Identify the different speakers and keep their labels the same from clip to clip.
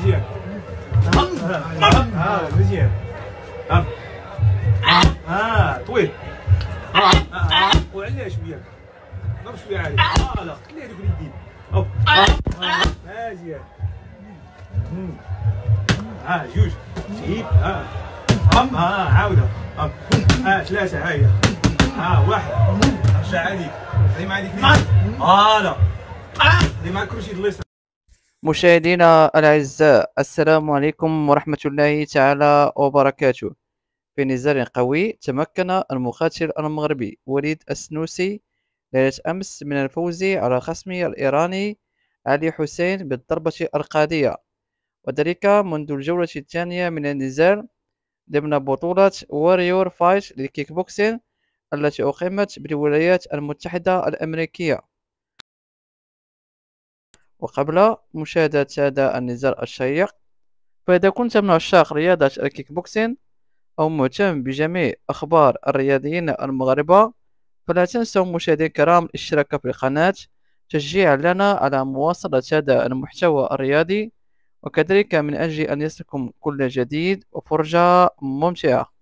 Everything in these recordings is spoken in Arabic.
Speaker 1: مزيان. مزيان. طويل. وعليها شويه. ضرب شويه عالي. لا خلي هذوك اليدين. مزيان. جوج. سيب. عاودها. ثلاثه هاهي. واحد. رجع عليك. خلي مع هذيك. لا. خلي مع كرسي اليسار.
Speaker 2: مشاهدينا الأعزاء، السلام عليكم ورحمة الله تعالى وبركاته. في نزال قوي تمكن المقاتل المغربي وليد السنوسي ليلة أمس من الفوز على خصمه الإيراني علي حسين بالضربة القاضية، وذلك منذ الجولة الثانية من النزال ضمن بطولة واريور فايت للكيك بوكسين التي أقيمت بالولايات المتحدة الأمريكية. وقبل مشاهدة هذا النزال الشيق، فإذا كنت من عشاق رياضة الكيك بوكسين أو مهتم بجميع أخبار الرياضيين المغاربة، فلا تنسوا مشاهدينا الكرام الاشتراك في القناة تشجيعا لنا على مواصلة هذا المحتوى الرياضي، وكذلك من أجل أن يصلكم كل جديد وفرجة ممتعة.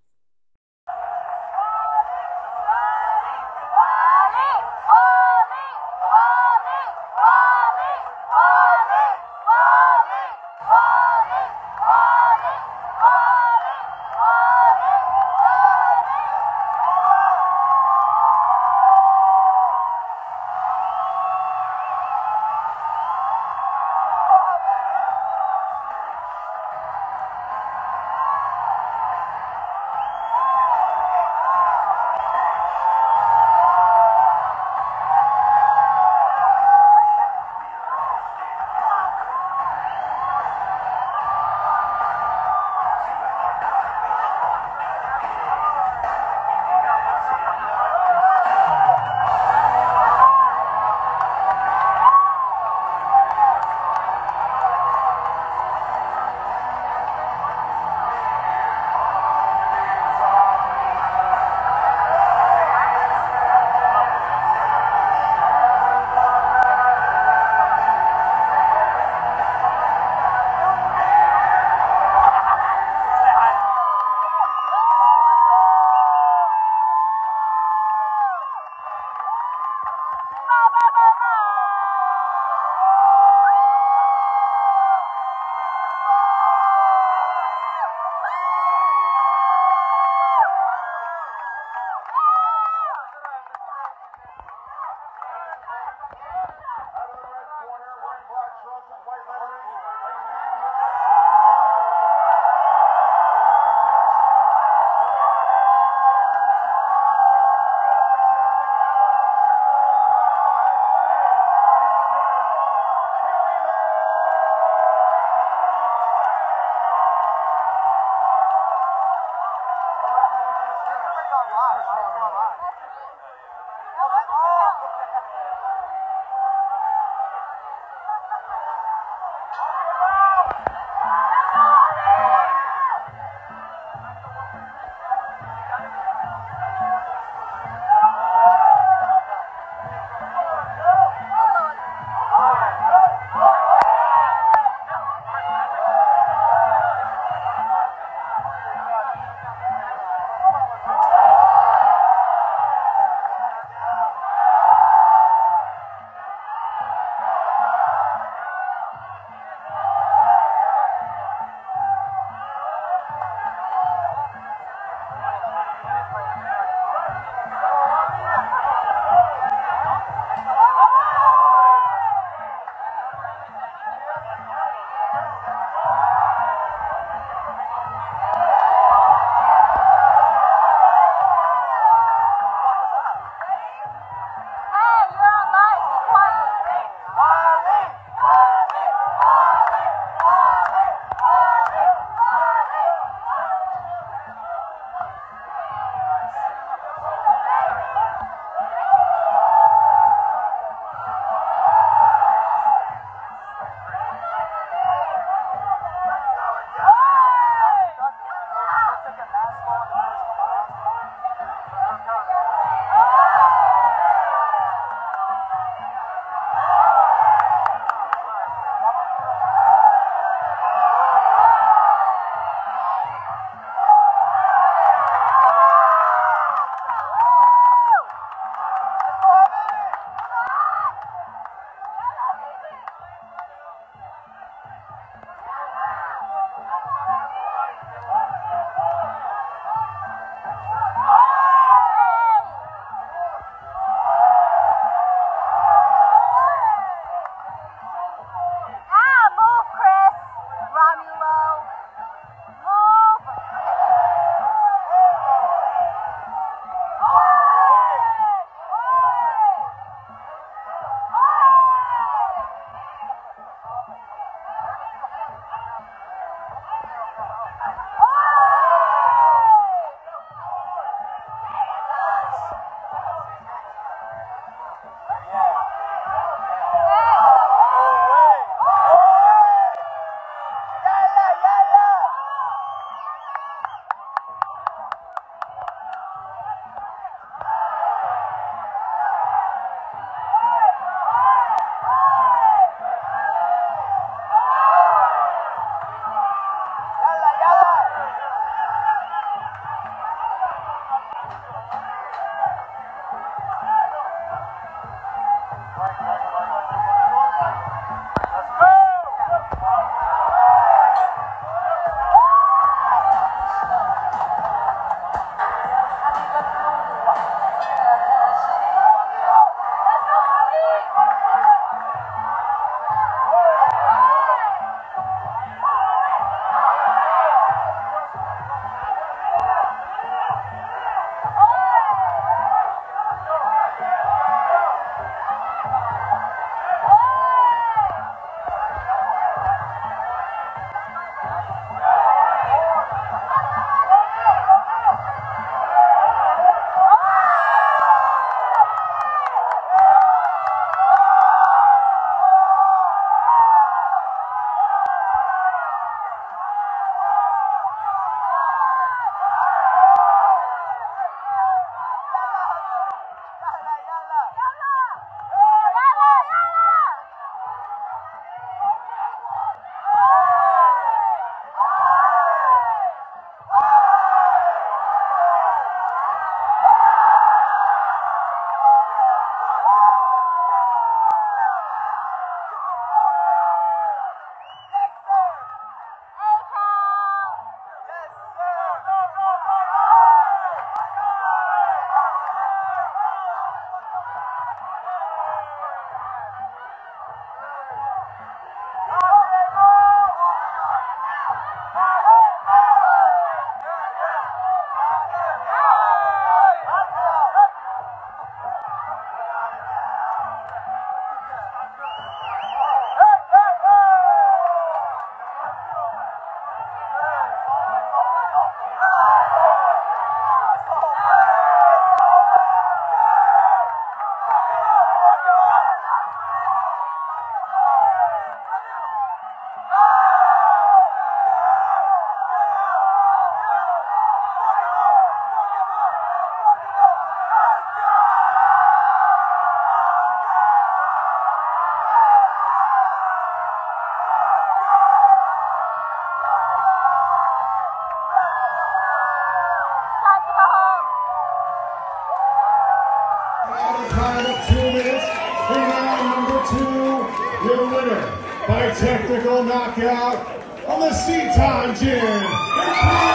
Speaker 3: technical knockout on the Seton Gym.